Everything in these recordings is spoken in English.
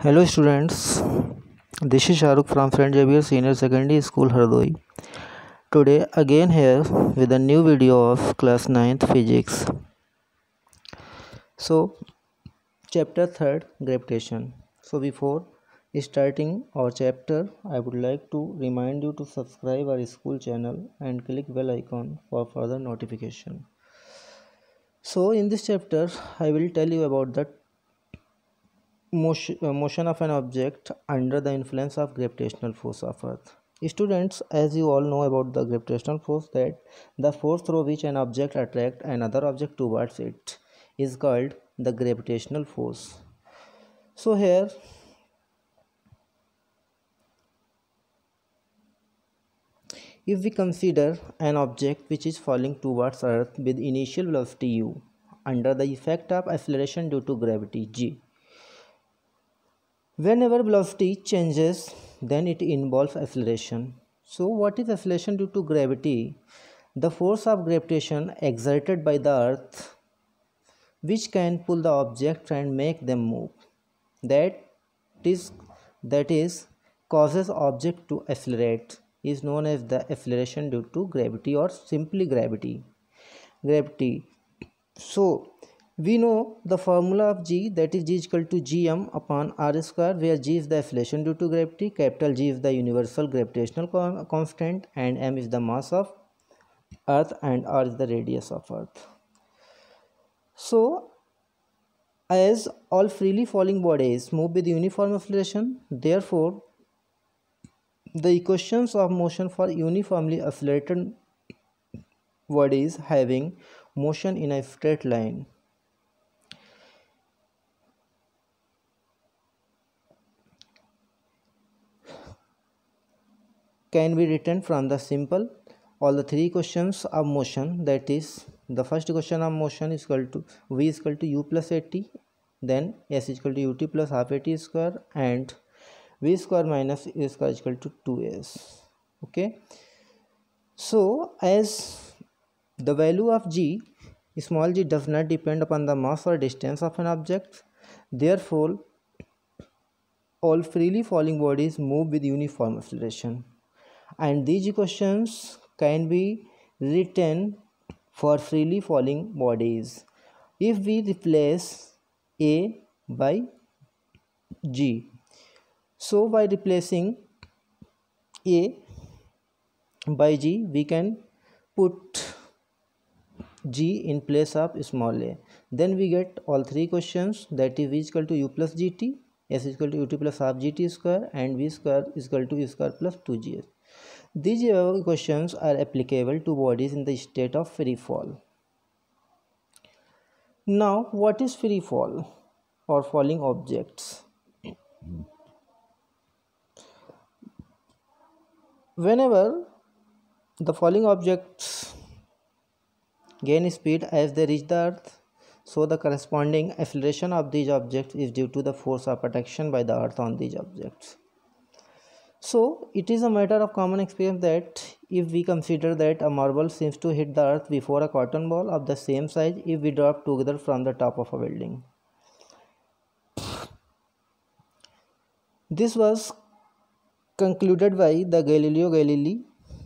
Hello students, this is Shahrukh from St. Xavier Senior Secondary School Hardoi. Today again here with a new video of class 9th physics. So chapter 3rd gravitation. So before starting our chapter, I would like to remind you to subscribe our school channel and click bell icon for further notification. So in this chapter, I will tell you about the motion of an object under the influence of gravitational force of earth. Students, as you all know about the gravitational force, that the force through which an object attracts another object towards it is called the gravitational force. So here if we consider an object which is falling towards earth with initial velocity u under the effect of acceleration due to gravity g. Whenever velocity changes, then it involves acceleration. So what is acceleration due to gravity? The force of gravitation exerted by the earth which can pull the object and make them move. That is causes object to accelerate is known as the acceleration due to gravity or simply gravity. So we know the formula of G, that is G is equal to Gm upon R square, where G is the acceleration due to gravity, capital G is the universal gravitational constant, and m is the mass of earth and r is the radius of earth. So as all freely falling bodies move with uniform acceleration, therefore the equations of motion for uniformly accelerated bodies having motion in a straight line can be written from the simple all the three questions of motion. That is, the first question of motion is equal to v is equal to u plus at, then s is equal to ut plus half at square, and v square minus a square is equal to 2s. Okay, so as the value of g, small g, does not depend upon the mass or distance of an object, therefore all freely falling bodies move with uniform acceleration, and these equations can be written for freely falling bodies if we replace a by g. So by replacing a by g, we can put g in place of small a. Then we get all three questions, that is v is equal to u plus gt, s is equal to ut plus half gt square, and v square is equal to u square plus 2gs. These equations are applicable to bodies in the state of free fall. Now, what is free fall or falling objects? Whenever the falling objects gain speed as they reach the earth, so the corresponding acceleration of these objects is due to the force of attraction by the earth on these objects. So it is a matter of common experience that if we consider that a marble seems to hit the earth before a cotton ball of the same size if we drop together from the top of a building. This was concluded by the Galileo Galilei,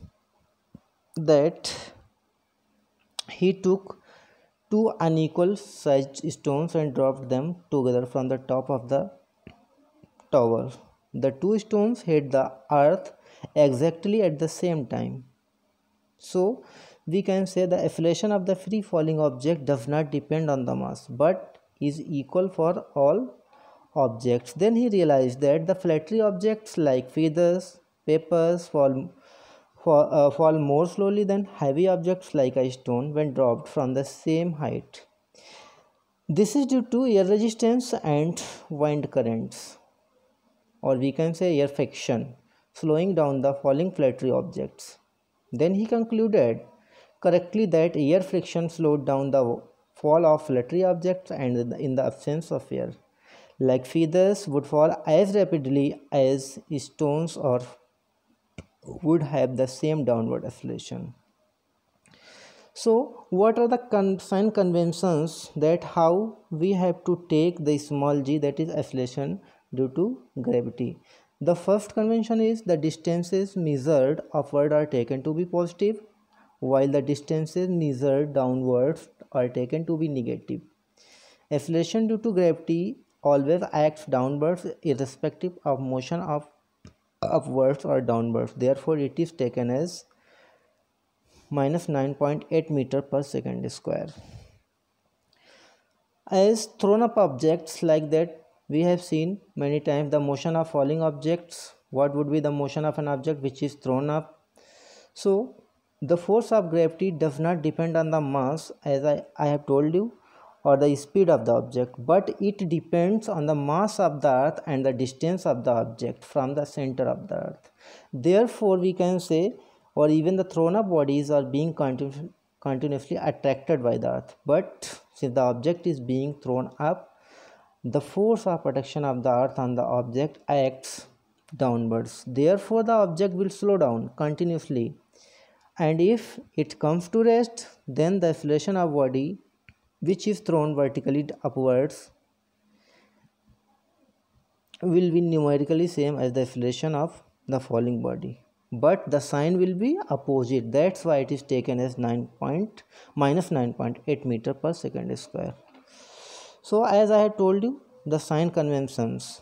that he took two unequal sized stones and dropped them together from the top of the tower. The two stones hit the earth exactly at the same time. So we can say the acceleration of the free falling object does not depend on the mass but is equal for all objects. Then he realized that the flattery objects like feathers, papers fall more slowly than heavy objects like a stone when dropped from the same height. This is due to air resistance and wind currents, or we can say air friction, slowing down the falling flattery objects. Then he concluded correctly that air friction slowed down the fall of flattery objects, and in the absence of air, like feathers would fall as rapidly as stones or would have the same downward acceleration. So what are the sign conventions that how we have to take the small g, that is acceleration due to gravity? The first convention is the distances measured upward are taken to be positive, while the distances measured downwards are taken to be negative. Acceleration due to gravity always acts downwards irrespective of motion of upwards or downwards. Therefore, it is taken as minus 9.8 meter per second square. As thrown up objects like that, we have seen many times the motion of falling objects. What would be the motion of an object which is thrown up? So the force of gravity does not depend on the mass, as I have told you, or the speed of the object, but it depends on the mass of the earth and the distance of the object from the center of the earth. Therefore, we can say, or even the thrown up bodies are being continuously attracted by the earth, but since the object is being thrown up, the force of attraction of the earth on the object acts downwards. Therefore, the object will slow down continuously, and if it comes to rest, then the acceleration of body which is thrown vertically upwards will be numerically same as the acceleration of the falling body, but the sign will be opposite. That's why it is taken as minus 9.8 meter per second square. So as I had told you, the sign conventions.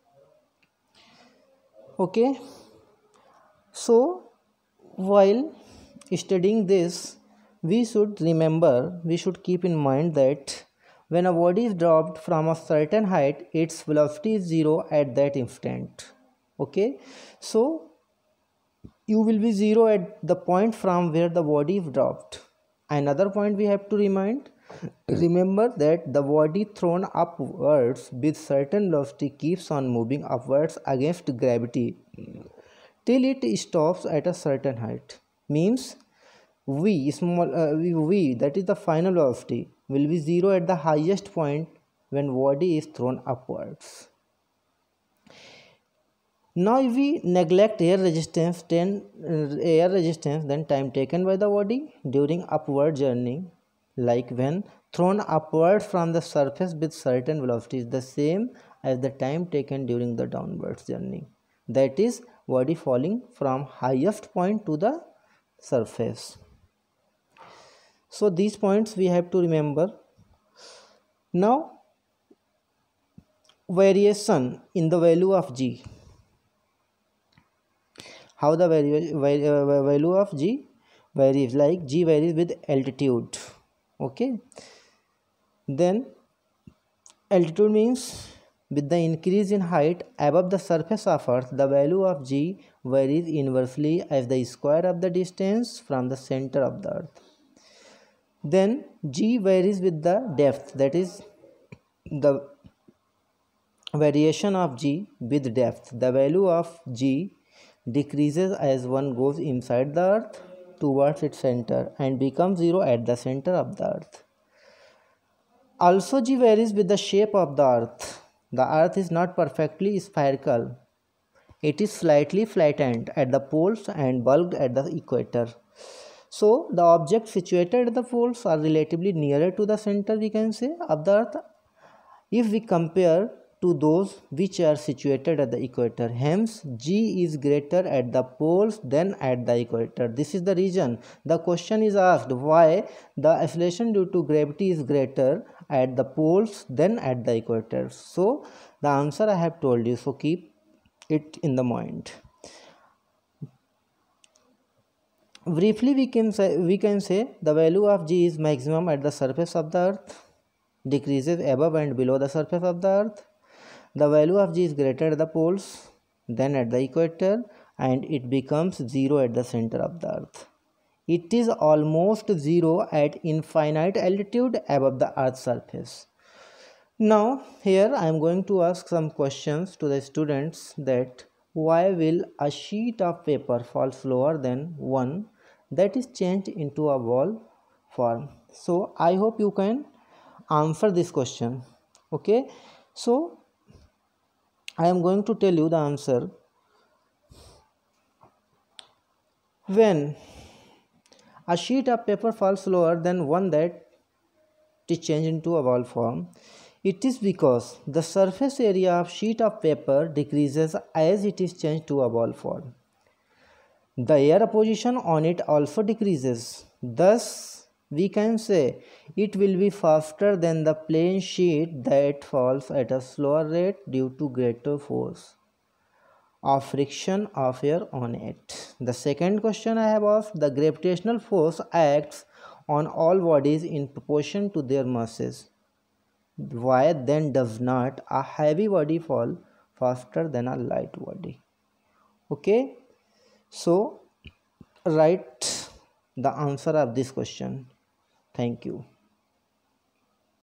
Okay, so while studying this, we should keep in mind that when a body is dropped from a certain height, its velocity is 0 at that instant. Okay, so you will be 0 at the point from where the body is dropped. Another point we have to remember that the body thrown upwards with certain velocity keeps on moving upwards against gravity till it stops at a certain height. Means v that is the final velocity, will be 0 at the highest point when body is thrown upwards. Now if we neglect air resistance, then time taken by the body during upward journey, like when thrown upward from the surface with certain velocity, is the same as the time taken during the downwards journey, that is body falling from highest point to the surface. So these points we have to remember. Now variation in the value of g. How the value of g varies, like g varies with altitude. Okay, then altitude means with the increase in height above the surface of earth, the value of g varies inversely as the square of the distance from the center of the earth. Then g varies with the depth, that is the variation of g with depth. The value of g decreases as one goes inside the earth towards its center and becomes 0 at the center of the earth. Also, g varies with the shape of the earth. The earth is not perfectly spherical. It is slightly flattened at the poles and bulged at the equator. So the objects situated at the poles are relatively nearer to the center, we can say, of the earth, if we compare to those which are situated at the equator. Hence, g is greater at the poles than at the equator. This is the reason the question is asked, why the acceleration due to gravity is greater at the poles than at the equator. So the answer I have told you, so keep it in the mind. Briefly, we can say the value of g is maximum at the surface of the earth, decreases above and below the surface of the earth. The value of g is greater at the poles than at the equator, and it becomes 0 at the center of the earth. It is almost 0 at infinite altitude above the earth's surface. Now here I am going to ask some questions to the students, that why will a sheet of paper fall slower than one that is changed into a ball form? So I hope you can answer this question. Okay, so I am going to tell you the answer. When A sheet of paper falls slower than one that is changed into a ball form. It is because the surface area of sheet of paper decreases as it is changed to a ball form. The air position on it also decreases. Thus, we can say it will be faster than the plain sheet that falls at a slower rate due to greater force of friction of air on it. The second question I have asked, the gravitational force acts on all bodies in proportion to their masses. Why then does not a heavy body fall faster than a light body? Okay, so write the answer of this question. Thank you.